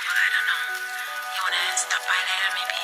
I don't know. You wanna stop by later maybe?